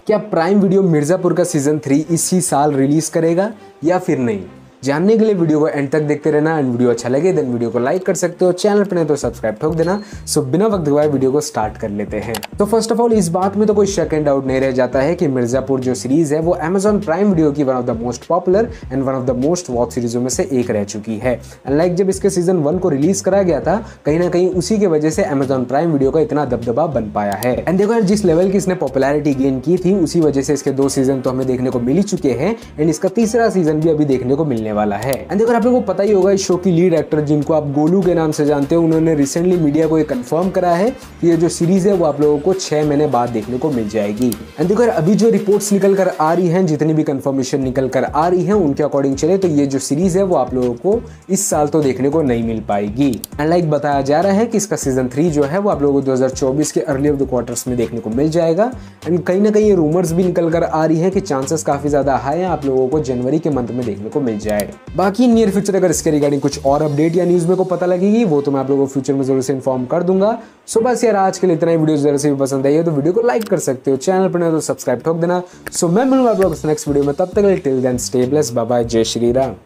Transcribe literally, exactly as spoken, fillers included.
क्या prime video Mirzapur का season three इसी साल रिलीज करेगा या फिर नहीं? जानने के लिए वीडियो को एंड तक देखते रहना। एंड वीडियो अच्छा लगे देन वीडियो को लाइक कर सकते हो, चैनल पर नहीं तो सब्सक्राइब ठोक देना। सो बिना वक्त गवाए वीडियो को स्टार्ट कर लेते हैं। तो फर्स्ट ऑफ ऑल इस बात में तो कोई शक एंड डाउट नहीं रह जाता है कि मिर्जापुर जो सीरीज है वो अमेजॉन प्राइम वीडियो की one of the most popular and one of the most watch सीरीजों में से एक रह चुकी है। एंड लाइक जब इसके सीजन वन को रिलीज कराया गया था, कहीं ना कहीं उसी की वजह से अमेजॉन प्राइम वीडियो का इतना दबदबा बन पाया है। एंड देखो यार, जिस लेवल की इसने पॉपुलैरिटी गेन की थी उसी वजह से इसके दो सीजन तो हमें देखने को मिल ही चुके हैं एंड इसका तीसरा सीजन भी अभी देखने को मिलने वाला है। एंड देखो आप लोगों को पता ही होगा, इस शो की लीड एक्टर जिनको आप गोलू के नाम से जानते हो, उन्होंने रिसेंटली मीडिया को ये कंफर्म करा है कि ये जो सीरीज है वो आप लोगों को छह महीने बाद देखने को मिल जाएगी। एंड देखो यार, अभी जो रिपोर्ट्स निकल कर आ रही हैं, जितनी भी कंफर्मेशन निकल कर आ रही है उनके अकॉर्डिंग चले तो ये जो सीरीज है वो आप लोगों को इस साल तो देखने को नहीं मिल पाएगी। एंड लाइक बताया जा रहा है कि इसका सीजन थ्री जो है वो आप लोगों को दो हज़ार चौबीस के अर्ली ऑफ द क्वार्टर्स में देखने को मिल जाएगा। एंड कहीं ना कहीं ये रूमर्स भी निकल कर आ रही है कि चांसेस काफी ज्यादा हाई है आप लोगों को जनवरी के मंथ में देखने को मिल जाए। बाकी नियर फ्यूचर अगर इसके रिगार्डिंग कुछ और अपडेट या न्यूज में को पता लगेगी वो तो मैं आप लोगों को फ्यूचर में जरूर से इन्फॉर्म कर दूंगा। सो बस यार, आज के लिए इतना ही। वीडियो जरूर से भी पसंद आई है तो वीडियो को लाइक कर सकते हो, चैनल पर नहीं तो सब्सक्राइब ठोक देना। सो मैं मिलूंगा आप लोगों को नेक्स्ट वीडियो में, तब तक till then stay blessed, bye bye, जय श्री राम।